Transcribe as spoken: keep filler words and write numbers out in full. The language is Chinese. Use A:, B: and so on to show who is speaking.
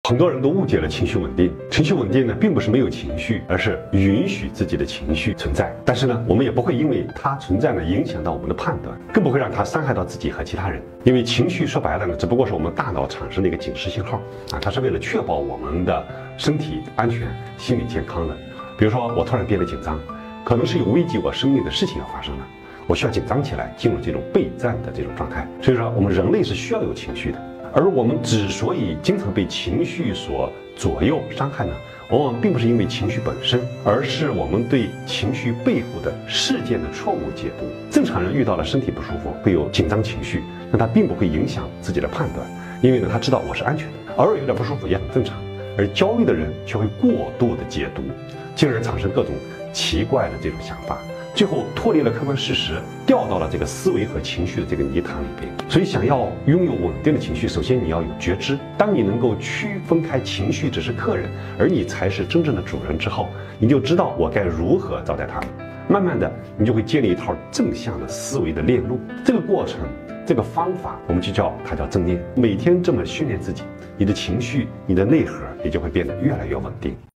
A: 很多人都误解了情绪稳定。情绪稳定呢，并不是没有情绪，而是允许自己的情绪存在。但是呢，我们也不会因为它存在呢，影响到我们的判断，更不会让它伤害到自己和其他人。因为情绪说白了呢，只不过是我们大脑产生的一个警示信号啊，它是为了确保我们的身体安全、心理健康的。比如说，我突然变得紧张，可能是有危及我生命的事情要发生了，我需要紧张起来，进入这种备战的这种状态。所以说，我们人类是需要有情绪的。而我们之所以经常被情绪所左右、伤害呢，往往并不是因为情绪本身，而是我们对情绪背后的事件的错误解读。正常人遇到了身体不舒服，会有紧张情绪，那他并不会影响自己的判断，因为呢，他知道我是安全的，偶尔有点不舒服也很正常。而焦虑的人却会过度的解读，进而产生各种奇怪的这种想法，最后脱离了客观事实，掉到了这个思维和情绪的这个泥潭里边。所以想要拥有稳定的情绪，首先你要有觉知。当你能够区分开情绪只是客人，而你才是真正的主人之后，你就知道我该如何招待他们。慢慢的，你就会建立一套正向的思维的链路。这个过程，这个方法，我们就叫它叫正念。每天这么训练自己，你的情绪、你的内核也就会变得越来越稳定。